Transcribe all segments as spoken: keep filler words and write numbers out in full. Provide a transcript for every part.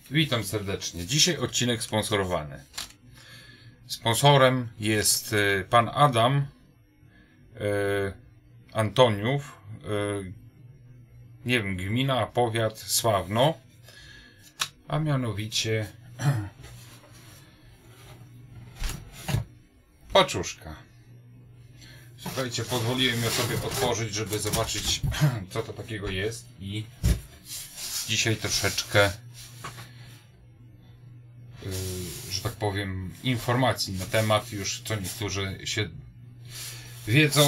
Witam serdecznie. Dzisiaj odcinek sponsorowany. Sponsorem jest pan Adam e, Antoniów, e, nie wiem, gmina, powiat Sławno, a mianowicie paczuszka. Słuchajcie, pozwoliłem ja sobie otworzyć, żeby zobaczyć, co to takiego jest, i dzisiaj troszeczkę, yy, że tak powiem, informacji na temat, już co niektórzy się wiedzą.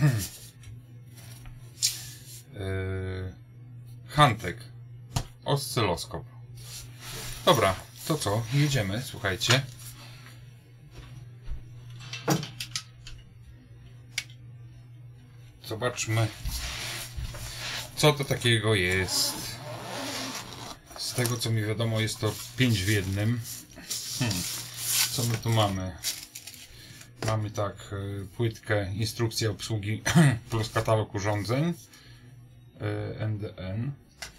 Yy, Hantek, oscyloskop. Dobra, to co? Jedziemy, słuchajcie. Zobaczmy, co to takiego jest. Z tego co mi wiadomo, jest to pięć w jednym. Hmm. Co my tu mamy? Mamy tak, płytkę, instrukcja obsługi plus katalog urządzeń N D N.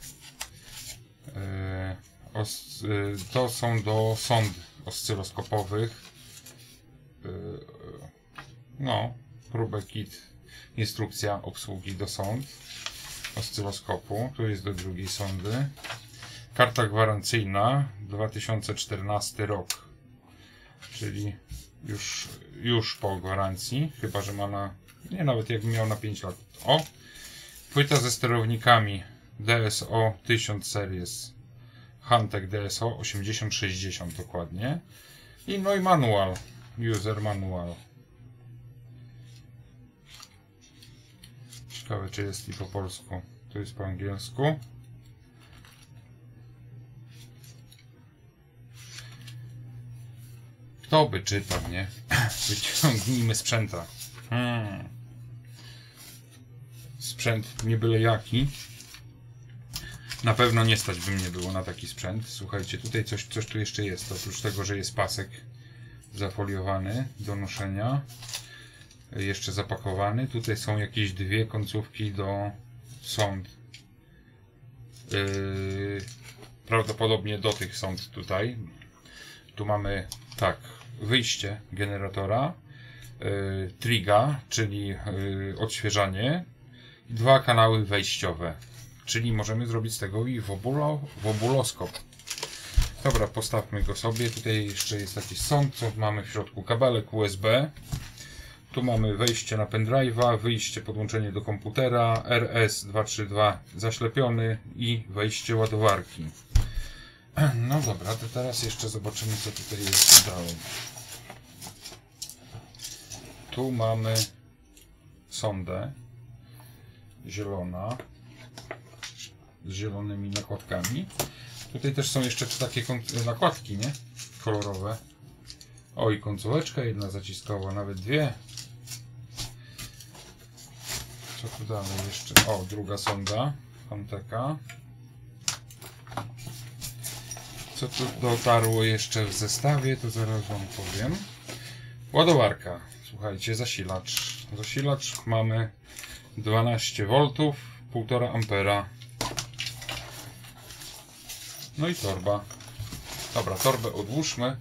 To są do sond oscyloskopowych. No, próbę kit, instrukcja obsługi do sond oscyloskopu. Tu jest do drugiej sondy. Karta gwarancyjna, dwa tysiące czternasty rok, czyli już, już po gwarancji, chyba że ma na, nie, nawet jakby miał na pięć lat. O, płyta ze sterownikami D S O tysiąc series, Hantek D S O osiemdziesiąt sześćdziesiąt dokładnie, i no i manual, user manual. Ciekawe, czy jest i po polsku. Tu jest po angielsku. Kto by czytał, nie? Wyciągnijmy sprzęta. Hmm. Sprzęt nie byle jaki. Na pewno nie stać by mnie było na taki sprzęt. Słuchajcie, tutaj coś, coś tu jeszcze jest. Oprócz tego, że jest pasek zafoliowany do noszenia, jeszcze zapakowany. Tutaj są jakieś dwie końcówki do sond. Yy, prawdopodobnie do tych sond tutaj. Tu mamy tak, wyjście generatora, yy, triga, czyli yy, odświeżanie, i dwa kanały wejściowe, czyli możemy zrobić z tego i wobulo, wobuloskop. Dobra, postawmy go sobie. Tutaj jeszcze jest jakiś sąd, co mamy w środku, kabelek U S B. Tu mamy wejście na pendrive'a, wyjście, podłączenie do komputera, R S dwieście trzydzieści dwa zaślepiony i wejście ładowarki. No dobra, to teraz jeszcze zobaczymy, co tutaj jest dalej. Tu mamy sondę zielona z zielonymi nakładkami. Tutaj też są jeszcze takie nakładki, nie? Kolorowe. O, i końcóweczka jedna zaciskowa, nawet dwie. Co tu dalej jeszcze? O, druga sonda Hanteka. Co tu dotarło jeszcze w zestawie, to zaraz wam powiem. Ładowarka. Słuchajcie, zasilacz. Zasilacz mamy dwanaście woltów, półtora ampera. No i torba. Dobra, torbę odłóżmy.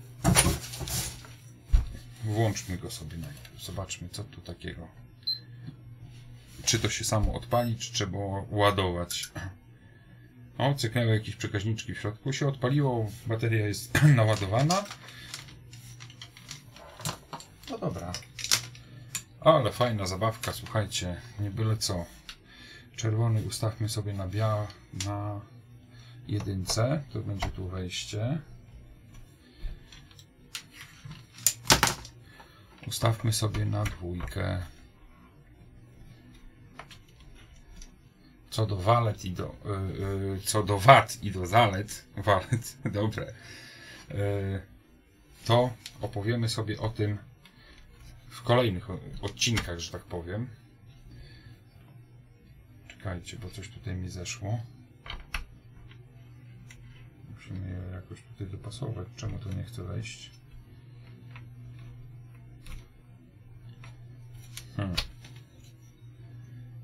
Włączmy go sobie najpierw. Zobaczmy, co tu takiego. Czy to się samo odpali, czy trzeba ładować. O, cyknęły jakieś przekaźniczki w środku. Się odpaliło, bateria jest naładowana. No dobra. Ale fajna zabawka, słuchajcie. Nie byle co. Czerwony ustawmy sobie na biały, na jedynce. To będzie tu wejście. Ustawmy sobie na dwójkę. Co do walet i do yy, yy, co do wad i do zalet, walet, dobre, yy, to opowiemy sobie o tym w kolejnych odcinkach, że tak powiem. Czekajcie, bo coś tutaj mi zeszło. Musimy je jakoś tutaj dopasować. Czemu to nie chce wejść? Hmm.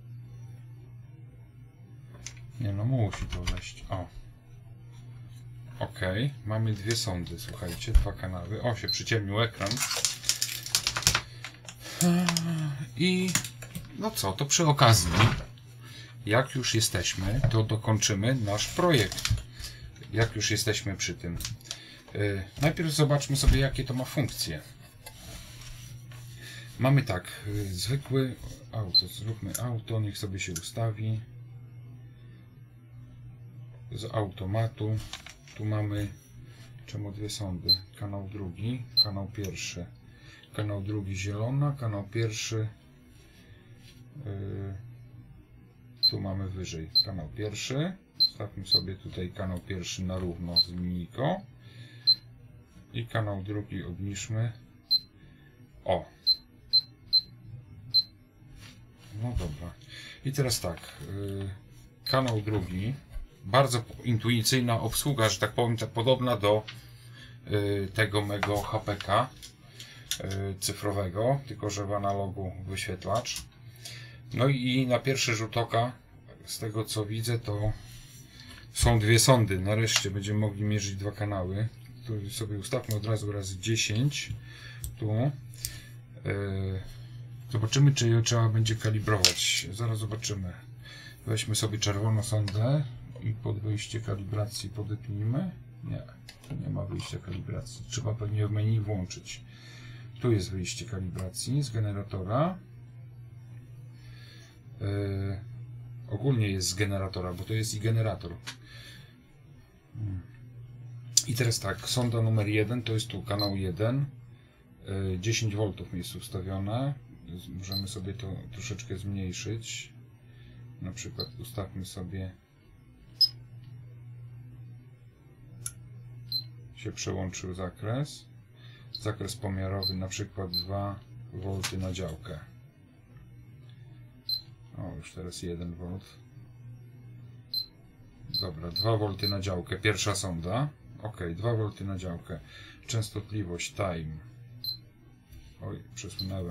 Nie no, musi to wejść. O. Ok, mamy dwie sondy, słuchajcie, dwa kanały. O, się przyciemnił ekran. I no co, to przy okazji, jak już jesteśmy, to dokończymy nasz projekt. Jak już jesteśmy przy tym. Yy, najpierw zobaczmy sobie, jakie to ma funkcje. Mamy tak, yy, zwykły auto, zróbmy auto, niech sobie się ustawi. Z automatu. Tu mamy, czemu dwie sondy? Kanał drugi, kanał pierwszy. Kanał drugi zielona, kanał pierwszy. Yy, tu mamy wyżej kanał pierwszy. Stawmy sobie tutaj kanał pierwszy na równo z linijką. I kanał drugi obniżmy. O! No dobra. I teraz tak. Yy, kanał drugi. Bardzo intuicyjna obsługa, że tak powiem, tak podobna do yy, tego mego H P K yy, cyfrowego, tylko że w analogu wyświetlacz. No i na pierwszy rzut oka, z tego co widzę, to są dwie sondy. Nareszcie będziemy mogli mierzyć dwa kanały. Tu sobie ustawmy od razu razy dziesięć. Tu. Yy, zobaczymy, czy je trzeba będzie kalibrować. Zaraz zobaczymy. Weźmy sobie czerwoną sondę i pod wyjście kalibracji podepnijmy. Nie, tu nie ma wyjścia kalibracji. Trzeba pewnie w menu włączyć. Tu jest wyjście kalibracji z generatora. Yy, ogólnie jest z generatora, bo to jest i generator. Hmm. I teraz tak, sonda numer jeden to jest tu kanał jeden. Yy, dziesięć woltów jest ustawione. Możemy sobie to troszeczkę zmniejszyć. Na przykład ustawmy sobie, się przełączył zakres. Zakres pomiarowy na przykład dwa wolty na działkę. O, już teraz jeden wolt. Dobra, dwa wolty na działkę. Pierwsza sonda. Ok, dwa wolty na działkę. Częstotliwość time. Oj, przesunąłem.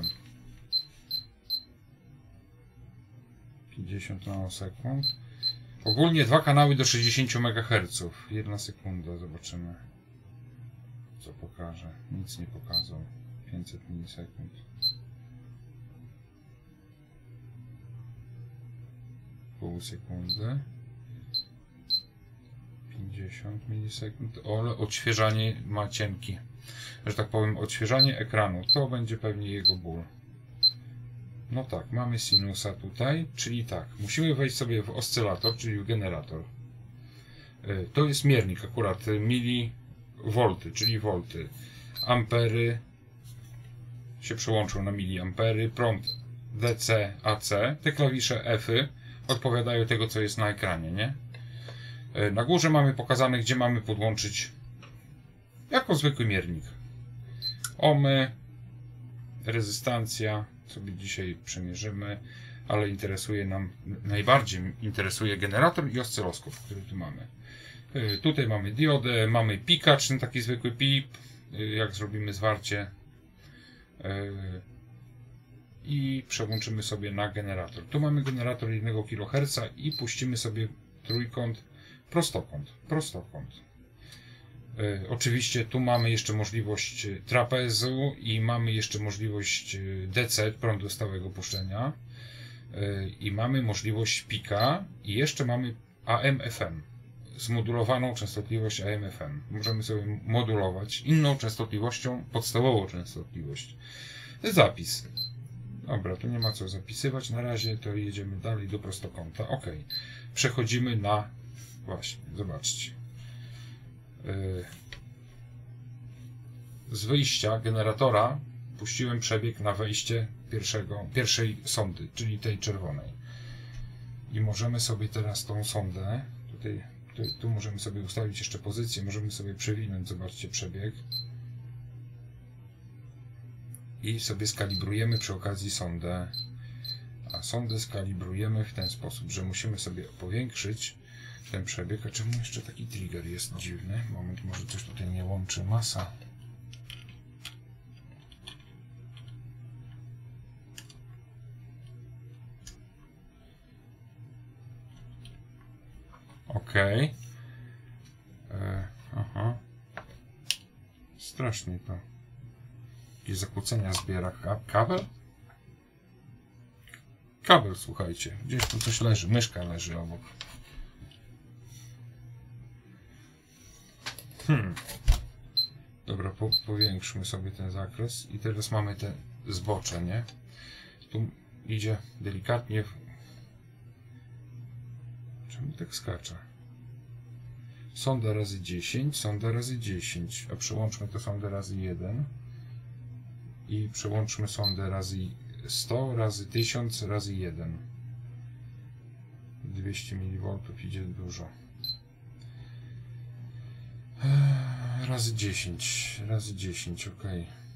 pięćdziesiąt nanosekund. Ogólnie dwa kanały do sześćdziesięciu megaherców. Jedna sekunda, zobaczymy. Co pokaże. Nic nie pokazał. pięćset milisekund. Pół sekundy. pięćdziesiąt milisekund. Ale odświeżanie ma cienki. Że tak powiem, odświeżanie ekranu. To będzie pewnie jego ból. No tak, mamy sinusa tutaj, czyli tak, musimy wejść sobie w oscylator, czyli w generator. To jest miernik akurat miliwolty, czyli wolty. Ampery się przełączą na miliampery, prąd D C, A C. Te klawisze F-y odpowiadają tego, co jest na ekranie, nie? Na górze mamy pokazane, gdzie mamy podłączyć jako zwykły miernik. Ohmy, rezystancja. Sobie dzisiaj przemierzymy, ale interesuje nam, najbardziej interesuje generator i oscyloskop, który tu mamy. Yy, tutaj mamy diodę, mamy pikacz, ten taki zwykły pip, yy, jak zrobimy zwarcie. Yy, I przełączymy sobie na generator. Tu mamy generator jednego kiloherca i puścimy sobie trójkąt, prostokąt, prostokąt. Yy, oczywiście tu mamy jeszcze możliwość trapezu i mamy jeszcze możliwość D C, prądu stałego puszczenia. Yy, I mamy możliwość pika i jeszcze mamy A M F M. Zmodulowaną częstotliwość A M F M. Możemy sobie modulować inną częstotliwością, podstawową częstotliwość. Zapis. Dobra, tu nie ma co zapisywać na razie, to jedziemy dalej do prostokąta. Ok. Przechodzimy na... Właśnie, zobaczcie. Z wyjścia generatora puściłem przebieg na wejście pierwszego, pierwszej sondy, czyli tej czerwonej. I możemy sobie teraz tą sondę, tutaj, tu, tu możemy sobie ustawić jeszcze pozycję, możemy sobie przewinąć, zobaczcie przebieg. I sobie skalibrujemy przy okazji sondę. A sondę skalibrujemy w ten sposób, że musimy sobie powiększyć ten przebieg. A czemu jeszcze taki trigger jest dziwny? Moment, może coś tutaj nie łączy. Masa. Ok. E, strasznie to. Jakieś zakłócenia zbiera. Ka kabel? Kabel, słuchajcie. Gdzieś tu coś leży. Myszka leży obok. Hmm. Dobra, po, powiększmy sobie ten zakres. I teraz mamy te zbocze, nie? Tu idzie delikatnie. W... Czemu tak skacze? Sonda razy dziesięć, sonda razy dziesięć. A przełączmy to sondę razy jeden. I przełączmy sondę razy sto, razy tysiąc, razy jeden. dwieście miliwoltów idzie dużo. Razy dziesięć, razy dziesięć, ok.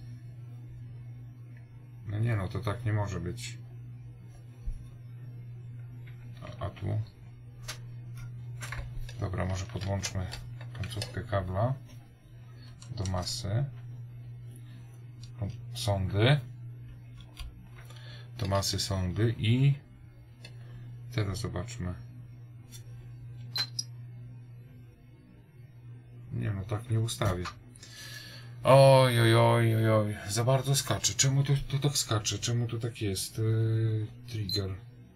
No nie no, to tak nie może być. A, a tu? Dobra, może podłączmy końcówkę kabla do masy. Sondy. Do masy sondy i teraz zobaczmy. Nie no, tak nie ustawię. Oj, oj, oj, oj, oj. Za bardzo skacze. Czemu to, to tak skacze? Czemu to tak jest? Yy, trigger.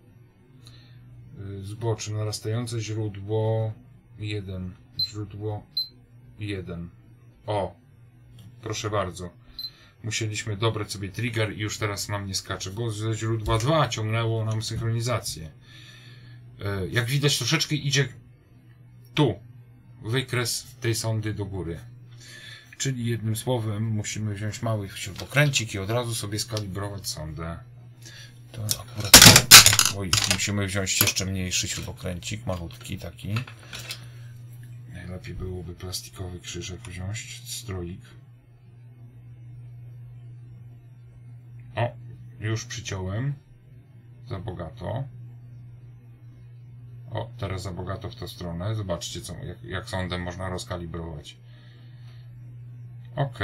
Yy, zbocze, narastające źródło jeden. Źródło jeden. O! Proszę bardzo. Musieliśmy dobrać sobie trigger i już teraz nam nie skacze, bo ze źródła dwa ciągnęło nam synchronizację. Yy, jak widać, troszeczkę idzie tu. Wykres tej sondy do góry. Czyli jednym słowem musimy wziąć mały śrubokręcik i od razu sobie skalibrować sondę. To akurat... Oj, musimy wziąć jeszcze mniejszy śrubokręcik, malutki taki. Najlepiej byłoby plastikowy krzyżek wziąć, stroik. O, już przyciąłem. Za bogato. O, teraz za bogato w tę stronę. Zobaczcie, co, jak, jak sondę można rozkalibrować. Ok.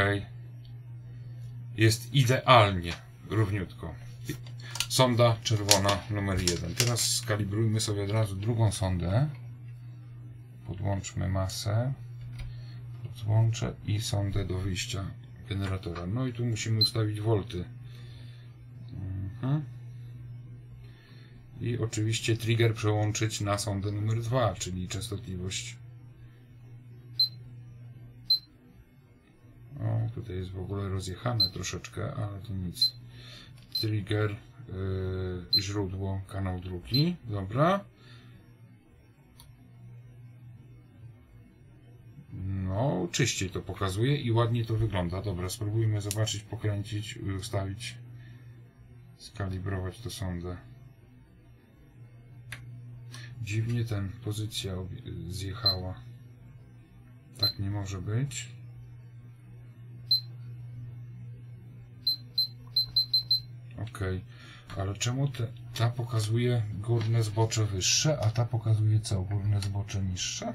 Jest idealnie, równiutko. Sonda czerwona numer jeden. Teraz skalibrujmy sobie od razu drugą sondę. Podłączmy masę. Podłączę i sondę do wyjścia generatora. No i tu musimy ustawić wolty. Mhm. I oczywiście trigger przełączyć na sondę numer dwa, czyli częstotliwość. O, tutaj jest w ogóle rozjechane troszeczkę, ale to nic. Trigger, yy, źródło, kanał drugi. Dobra. No, czyściej to pokazuje i ładnie to wygląda. Dobra, spróbujmy zobaczyć, pokręcić, ustawić, skalibrować tę sondę. Dziwnie ten pozycja zjechała. Tak nie może być. Ok, ale czemu te, ta pokazuje górne zbocze wyższe, a ta pokazuje co? Górne zbocze niższe?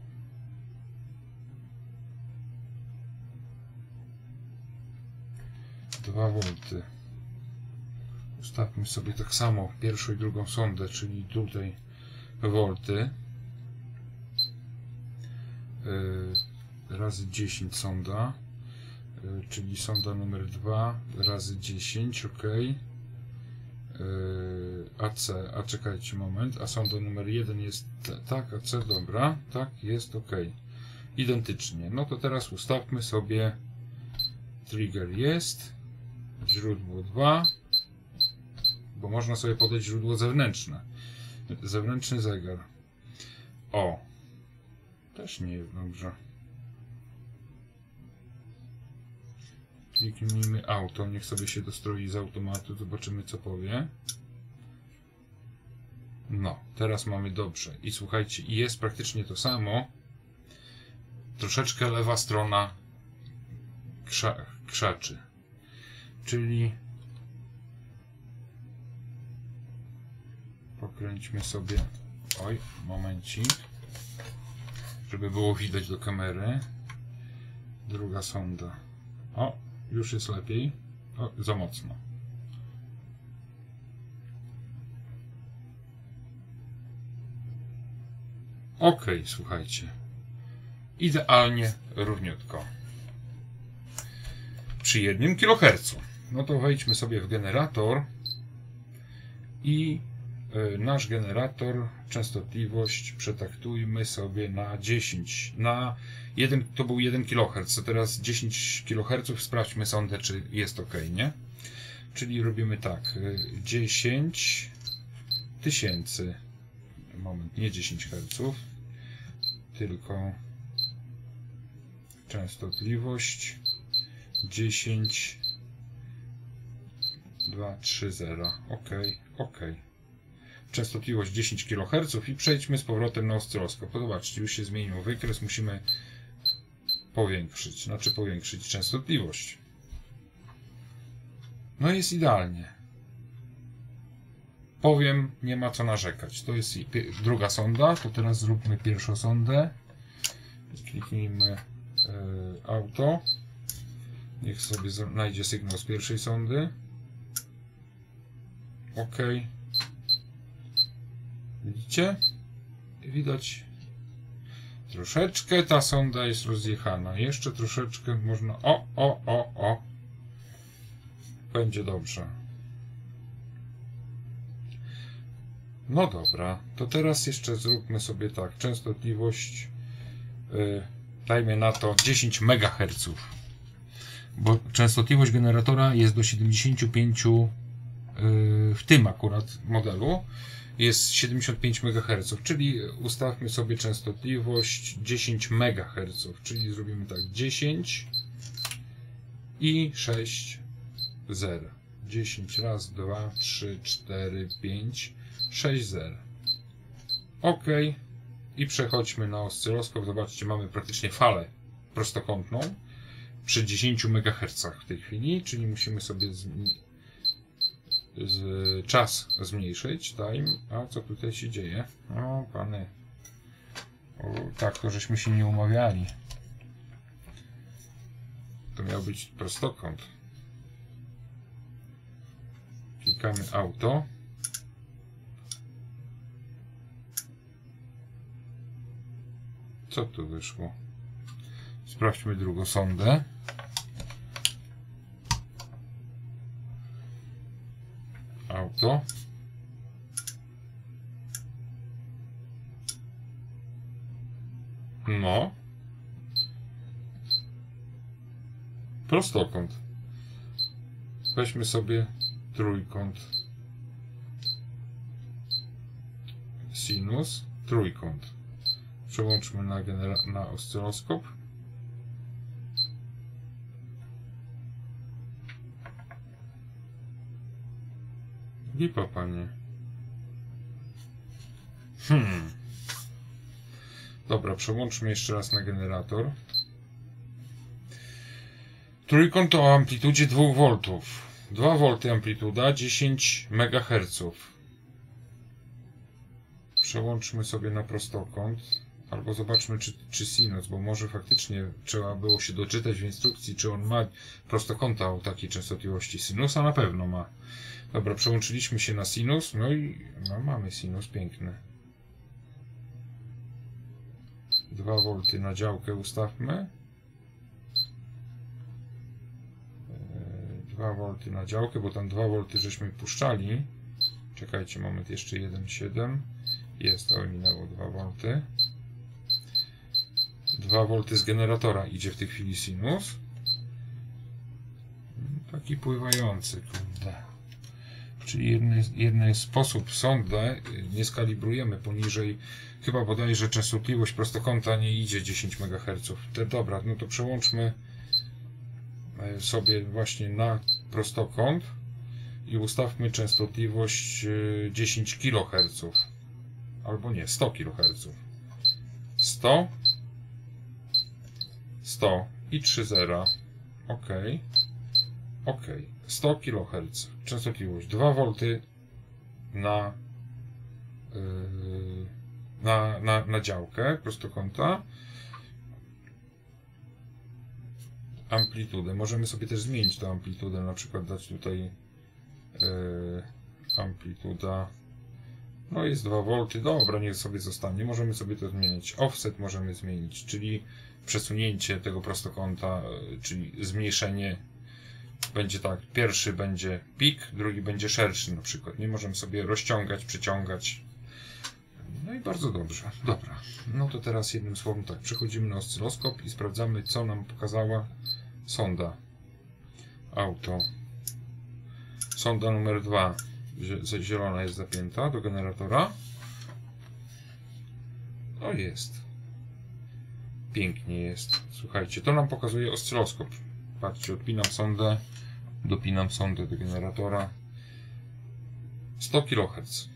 dwa wolty. Ustawmy sobie tak samo pierwszą i drugą sondę, czyli tutaj wolty. Yy, razy dziesięć sonda. Czyli sonda numer dwa razy dziesięć, ok. Yy, A C, a czekajcie moment, a sonda numer jeden jest tak, A C, dobra, tak, jest ok. Identycznie. No to teraz ustawmy sobie trigger jest, źródło dwa, bo można sobie podać źródło zewnętrzne. Zewnętrzny zegar. O, też nie jest dobrze. Kliknijmy auto, niech sobie się dostroi z automatu, zobaczymy co powie. No, teraz mamy dobrze. I słuchajcie, i jest praktycznie to samo. Troszeczkę lewa strona krza, krzaczy. Czyli pokręćmy sobie, oj, momencik, żeby było widać do kamery. Druga sonda. O, już jest lepiej. O, za mocno. Ok, słuchajcie. Idealnie równiutko. przy jednym kilohercu. No to wejdźmy sobie w generator i y, nasz generator, częstotliwość przetaktujmy sobie na dziesięć. Na jeden, to był jeden kiloherc, to teraz dziesięć kiloherców. Sprawdźmy sondę, czy jest ok, nie? Czyli robimy tak, y, dziesięć tysięcy, moment, nie dziesięć herców, tylko częstotliwość dziesięć, dwa, trzy, zero. Ok, ok. Częstotliwość dziesięć kiloherców i przejdźmy z powrotem na oscyloskop. Zobaczcie, już się zmienił wykres. Musimy powiększyć, znaczy powiększyć częstotliwość. No jest idealnie. Powiem, nie ma co narzekać. To jest druga sonda. To teraz zróbmy pierwszą sondę. Kliknijmy y, auto. Niech sobie znajdzie sygnał z pierwszej sondy. OK. Widzicie? Widać. Troszeczkę ta sonda jest rozjechana. Jeszcze troszeczkę można... O, o, o, o. Będzie dobrze. No dobra. To teraz jeszcze zróbmy sobie tak. Częstotliwość... Yy, dajmy na to dziesięć megaherców. Bo częstotliwość generatora jest do siedemdziesięciu pięciu yy, w tym akurat modelu jest siedemdziesiąt pięć megaherców, czyli ustawmy sobie częstotliwość dziesięć megaherców, czyli zrobimy tak dziesięć i sześć, zero. dziesięć, raz, dwa, trzy, cztery, pięć, sześć, zero. OK. I przechodźmy na oscyloskop. Zobaczcie, mamy praktycznie falę prostokątną przy dziesięciu megahercach w tej chwili, czyli musimy sobie z, z, czas zmniejszyć, time. A co tutaj się dzieje? O, pany. O, tak, to żeśmy się nie umawiali. To miał być prostokąt. Klikamy auto. Co tu wyszło? Sprawdźmy drugą sondę. Auto. No. Prostokąt. Weźmy sobie trójkąt. Sinus, trójkąt. Przełączmy na, na oscyloskop. Lipa, panie. Hmm. Dobra, przełączmy jeszcze raz na generator. Trójkąt o amplitudzie dwóch woltów. dwa wolty amplituda, dziesięć megaherców. Przełączmy sobie na prostokąt. Albo zobaczmy, czy, czy sinus, bo może faktycznie trzeba było się doczytać w instrukcji, czy on ma prostokąta o takiej częstotliwości. Sinusa na pewno ma. Dobra, przełączyliśmy się na sinus, no i no, mamy sinus piękny. dwa wolty na działkę ustawmy. dwa wolty na działkę, bo tam dwa wolty żeśmy puszczali. Czekajcie moment, jeszcze jeden przecinek siedem. Jest, o, minęło dwa wolty. dwa wolty z generatora idzie w tej chwili sinus. Taki pływający, kurde. Czyli jedny, jedny sposób sondę nie skalibrujemy poniżej, chyba bodajże częstotliwość prostokąta nie idzie dziesięć megaherców. Te, dobra, no to przełączmy sobie właśnie na prostokąt i ustawmy częstotliwość dziesięć kiloherców. Albo nie, sto kiloherców. sto, sto i trzy zera. OK. OK. sto kiloherców. Częstotliwość dwa wolty na, yy, na, na, na działkę prostokąta. Amplitudę. Możemy sobie też zmienić tę amplitudę. Na przykład dać tutaj yy, amplituda. No jest dwa wolty. Dobra, niech sobie zostanie. Możemy sobie to zmienić. Offset możemy zmienić, czyli przesunięcie tego prostokąta, czyli zmniejszenie będzie tak, pierwszy będzie pik, drugi będzie szerszy na przykład. Nie możemy sobie rozciągać, przyciągać. No i bardzo dobrze. Dobra. No to teraz jednym słowem tak, przechodzimy na oscyloskop i sprawdzamy, co nam pokazała sonda. Auto. Sonda numer dwa. Zielona jest zapięta do generatora. O, jest. Pięknie jest. Słuchajcie, to nam pokazuje oscyloskop. Patrzcie, odpinam sondę, dopinam sondę do generatora. sto kiloherców.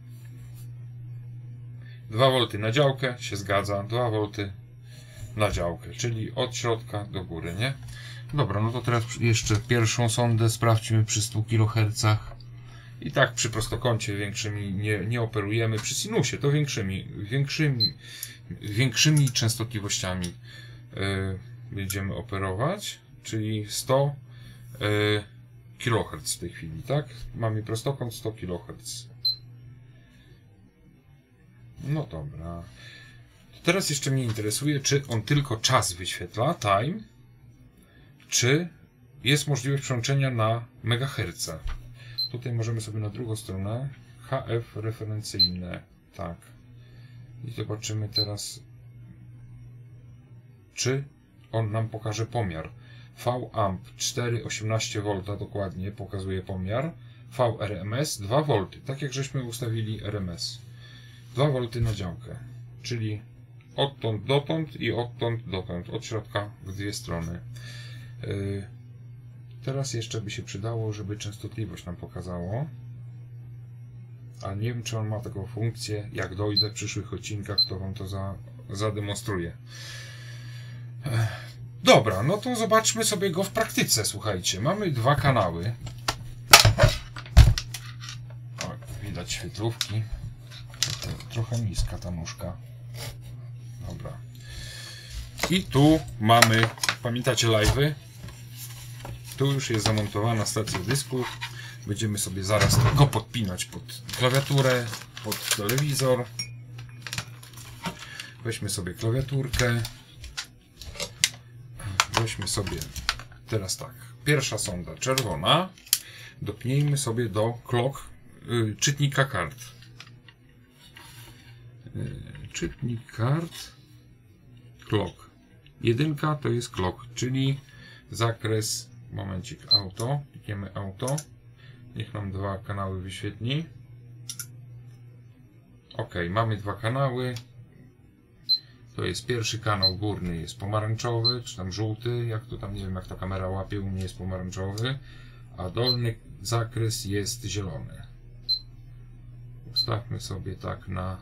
dwa wolty na działkę, się zgadza. dwa wolty na działkę, czyli od środka do góry, nie? Dobra, no to teraz jeszcze pierwszą sondę sprawdźmy przy stu kilohercach. I tak przy prostokącie większymi nie, nie operujemy. Przy sinusie to większymi, większymi, większymi częstotliwościami yy, będziemy operować. Czyli sto yy, kiloherców w tej chwili, tak? Mamy prostokąt sto kiloherców. No dobra. Teraz jeszcze mnie interesuje, czy on tylko czas wyświetla, time, czy jest możliwość przełączenia na megaherce. Tutaj możemy sobie na drugą stronę H F referencyjne, tak. I zobaczymy teraz, czy on nam pokaże pomiar. V amp cztery przecinek osiemnaście wolta dokładnie pokazuje pomiar. V R M S dwa wolty, tak jak żeśmy ustawili R M S. dwa wolty na działkę, czyli odtąd dotąd i odtąd dotąd, od środka w dwie strony. Yy, teraz jeszcze by się przydało, żeby częstotliwość nam pokazało. A nie wiem, czy on ma taką funkcję. Jak dojdę w przyszłych odcinkach, to wam to za, zademonstruję. Dobra, no to zobaczmy sobie go w praktyce, słuchajcie. Mamy dwa kanały. O, widać świetlówki. Trochę niska ta nóżka. Dobra. I tu mamy, pamiętacie live'y? Tu już jest zamontowana stacja dysków. Będziemy sobie zaraz go podpinać pod klawiaturę, pod telewizor. Weźmy sobie klawiaturkę. Weźmy sobie teraz tak. Pierwsza sonda czerwona. Dopnijmy sobie do clock, yy, czytnika kart. Yy, czytnik kart. Clock. Jedynka to jest clock, czyli zakres. Momencik, auto. Klikniemy auto. Niech nam dwa kanały wyświetli. Ok, mamy dwa kanały. To jest pierwszy kanał górny, jest pomarańczowy, czy tam żółty, jak to tam, nie wiem jak ta kamera łapie, u mnie jest pomarańczowy, a dolny zakres jest zielony. Ustawmy sobie tak na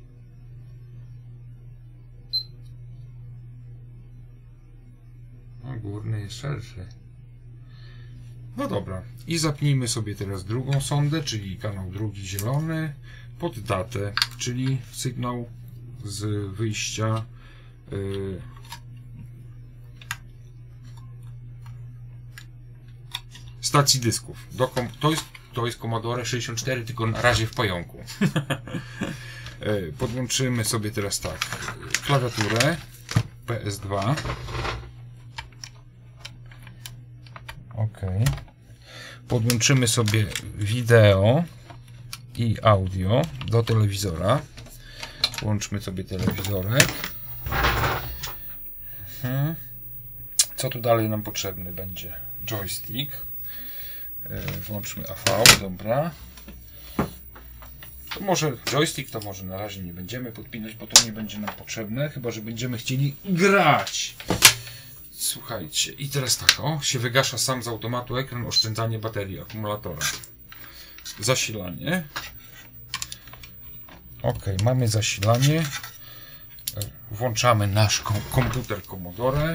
a górny jest szerszy. No dobra, i zapnijmy sobie teraz drugą sondę, czyli kanał drugi zielony, pod datę, czyli sygnał z wyjścia yy, stacji dysków. Do kom to, jest, to jest Commodore sześćdziesiąt cztery, tylko na razie w pająku. yy, podłączymy sobie teraz tak, klawiaturę P S dwa. OK. Podłączymy sobie wideo i audio do telewizora. Włączmy sobie telewizorek. Hmm. Co tu dalej nam potrzebny będzie? Joystick. Włączmy A V, dobra. To może joystick to może na razie nie będziemy podpinać, bo to nie będzie nam potrzebne, chyba że będziemy chcieli grać. Słuchajcie, i teraz tak, o, się wygasza sam z automatu ekran, oszczędzanie baterii akumulatora. Zasilanie. Ok, mamy zasilanie. Włączamy nasz komputer Commodore.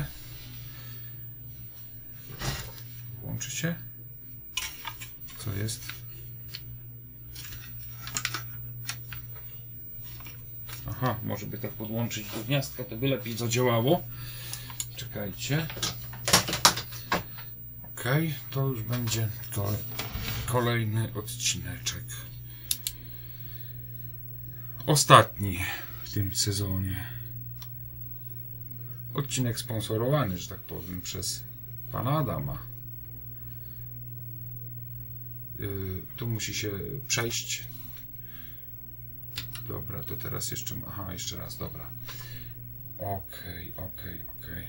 Włączy się? Co jest? Aha, może by tak podłączyć do gniazdka, to by lepiej zadziałało. Czekajcie. Ok, to już będzie to kolejny odcineczek. Ostatni w tym sezonie. Odcinek sponsorowany, że tak powiem, przez pana Adama. Yy, tu musi się przejść. Dobra, to teraz jeszcze... Aha, jeszcze raz, dobra. Okej, okej, okej.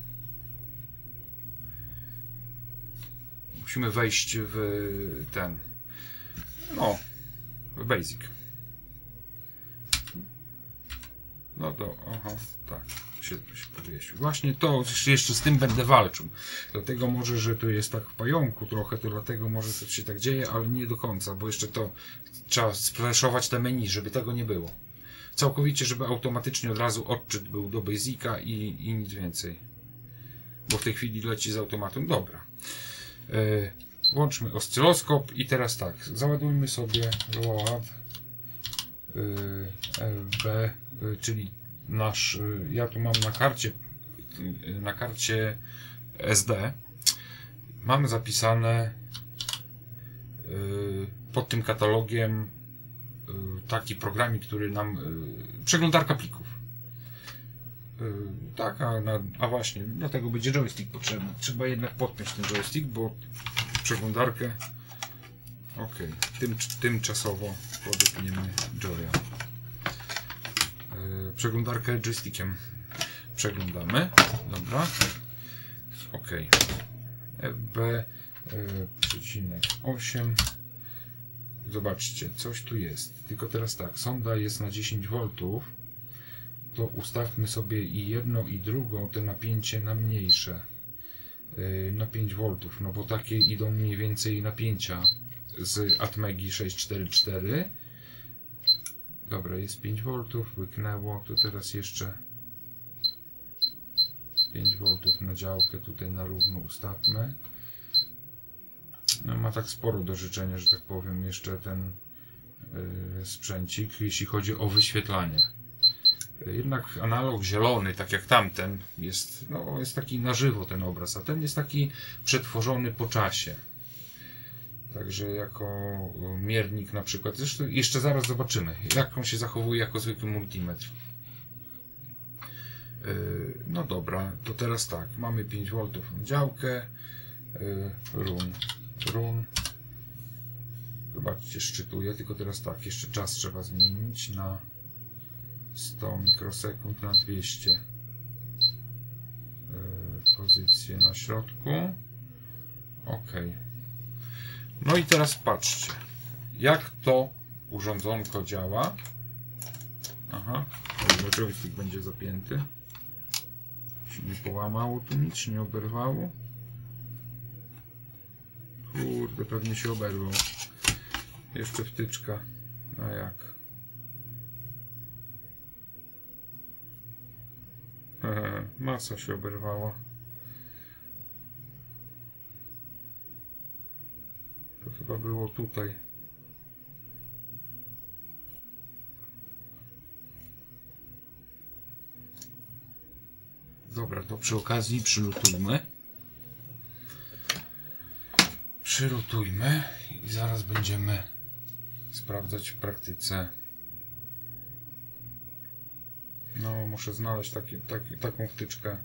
Musimy wejść w ten... No, w Basic. No to, aha, tak, się, się powiesił. Właśnie to, jeszcze z tym będę walczył. Dlatego może, że tu jest tak w pająku trochę, to dlatego może to się tak dzieje, ale nie do końca, bo jeszcze to trzeba sfreshować te menu, żeby tego nie było. Całkowicie, żeby automatycznie od razu odczyt był do Basica i, i nic więcej. Bo w tej chwili leci z automatu. Dobra. Yy, włączmy oscyloskop i teraz tak, załadujmy sobie load yy, L B, yy, czyli nasz, yy, ja tu mam na karcie yy, na karcie S D mam zapisane yy, pod tym katalogiem yy, taki programik, który nam yy, przeglądarka plików. Yy, tak, a, na, a właśnie, dlatego będzie joystick potrzebny. Trzeba jednak podpiąć ten joystick, bo przeglądarkę ok, tym, tymczasowo podepniemy Joya. Yy, przeglądarkę joystickiem przeglądamy. Dobra. Ok. F B przecinek osiem. Zobaczcie, coś tu jest. Tylko teraz tak, sonda jest na dziesięć woltów. To ustawmy sobie i jedno i drugą te napięcie na mniejsze. Yy, na pięć woltów, no bo takie idą mniej więcej napięcia z Atmegi sześć cztery cztery. Dobra, jest pięć woltów, łyknęło, to teraz jeszcze pięć woltów na działkę tutaj na równo ustawmy. No, ma tak sporo do życzenia, że tak powiem, jeszcze ten yy, sprzęcik, jeśli chodzi o wyświetlanie. Jednak analog zielony, tak jak tamten, jest, no, jest taki na żywo ten obraz, a ten jest taki przetworzony po czasie. Także jako miernik na przykład, zresztą jeszcze zaraz zobaczymy, jak on się zachowuje jako zwykły multimetr. Yy, no dobra, to teraz tak, mamy pięć woltów na działkę, yy, run, run. Zobaczcie, szczytuje, tylko teraz tak, jeszcze czas trzeba zmienić na sto mikrosekund, na dwieście. Yy, pozycję na środku. Ok. No i teraz patrzcie, jak to urządzonko działa. Aha, joystick będzie zapięty. Się nie połamało tu nic, się nie oberwało. Kurde, pewnie się oberwał. Jeszcze wtyczka. A jak? Hehe, masa się oberwała. To chyba było tutaj. Dobra, to przy okazji przylutujmy. Przylutujmy i zaraz będziemy sprawdzać w praktyce. No, muszę znaleźć taki, taki, taką wtyczkę.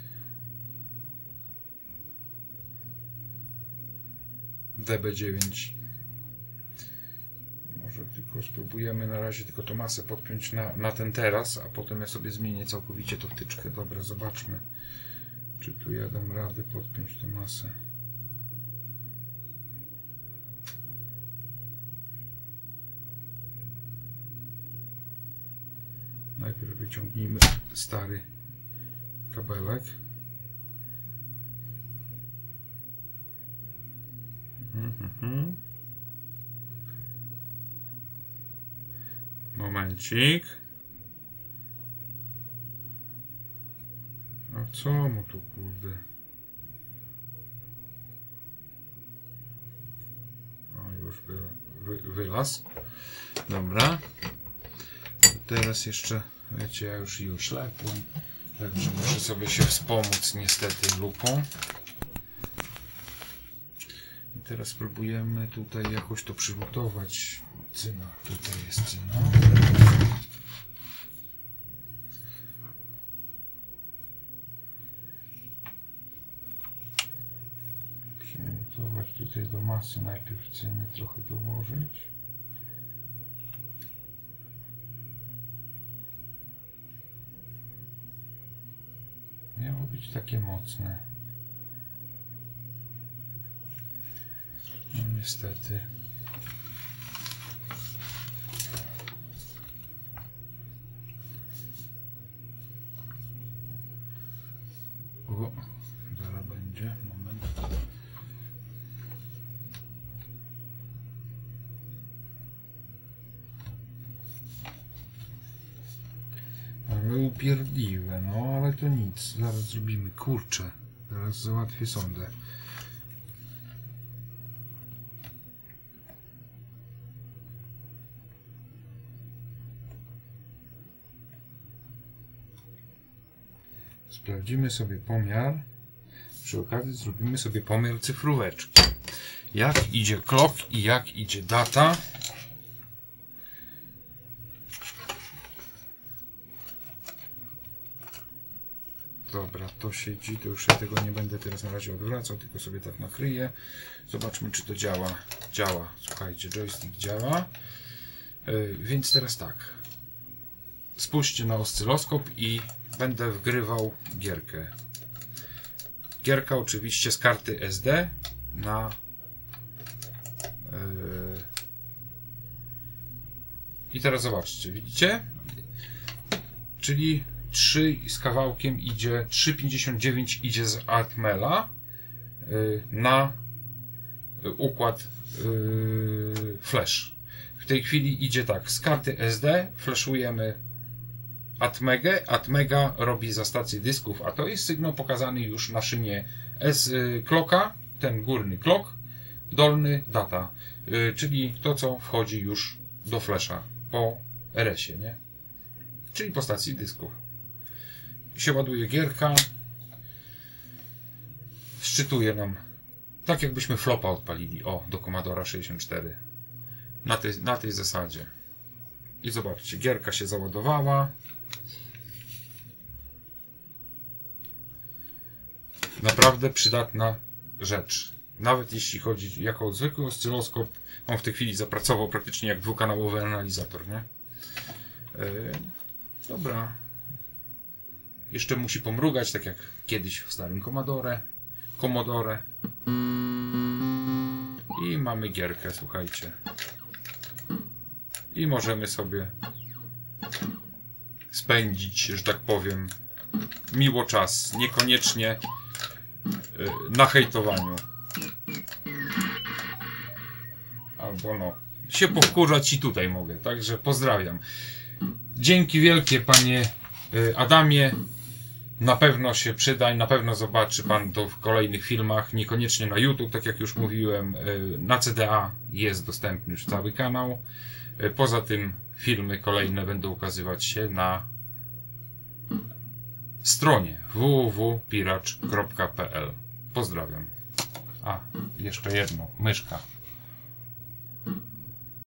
D B dziewięć. Może tylko spróbujemy na razie tylko tą masę podpiąć na, na ten teraz, a potem ja sobie zmienię całkowicie tą wtyczkę. Dobra, zobaczmy, czy tu ja dam radę podpiąć tą masę. Najpierw wyciągnijmy stary kabelek. Mhm. Momencik. A co mu tu, kurde? O, już wy, wy, wylazł. Dobra. Teraz jeszcze, wiecie, ja już i oślepłem, także muszę sobie się wspomóc niestety lupą. I teraz spróbujemy tutaj jakoś to przylutować. Cyna, tutaj jest cyna. Zobacz, tutaj do masy najpierw chcemy trochę dołożyć. Miało być takie mocne. No niestety. O, zaraz będzie, moment. Mamy upierdliwe, no ale to nic. Zaraz zrobimy, kurczę. Zaraz załatwię sondę. Sprawdzimy sobie pomiar. Przy okazji zrobimy sobie pomiar cyfróweczki. Jak idzie clock i jak idzie data. Dobra, to siedzi, to już ja tego nie będę teraz na razie odwracał, tylko sobie tak nakryję. Zobaczmy, czy to działa. Działa, słuchajcie, joystick działa. Yy, więc teraz tak. Spójrzcie na oscyloskop i będę wgrywał gierkę. Gierka oczywiście z karty S D na yy... i teraz zobaczcie, widzicie? Czyli trzy z kawałkiem idzie, trzy pięćdziesiąt dziewięć idzie z Atmela yy, na układ yy, flash. W tej chwili idzie tak, z karty S D flashujemy Atmegę, Atmega robi za stację dysków, a to jest sygnał pokazany już na szynie S clocka, ten górny clock, dolny data, yy, czyli to, co wchodzi już do flasha po R S ie, nie? Czyli po stacji dysków. Się ładuje gierka, szczytuje nam, tak jakbyśmy flopa odpalili, o, do Commodora sześćdziesiąt cztery, na tej, na tej zasadzie. I zobaczcie, gierka się załadowała. Naprawdę przydatna rzecz. Nawet jeśli chodzi jako zwykły oscyloskop, on w tej chwili zapracował praktycznie jak dwukanałowy analizator, nie? Yy, dobra. Jeszcze musi pomrugać, tak jak kiedyś w starym Commodore. Commodore. I mamy gierkę, słuchajcie. I możemy sobie spędzić, że tak powiem, miło czas. Niekoniecznie na hejtowaniu. Albo no, się powkurzać i tutaj mogę. Także pozdrawiam. Dzięki wielkie, panie Adamie. Na pewno się przyda i na pewno zobaczy pan to w kolejnych filmach. Niekoniecznie na YouTube, tak jak już mówiłem. Na C D A jest dostępny już cały kanał. Poza tym filmy kolejne będą ukazywać się na stronie w w w kropka piracz kropka p l. Pozdrawiam. A, jeszcze jedno. Myszka.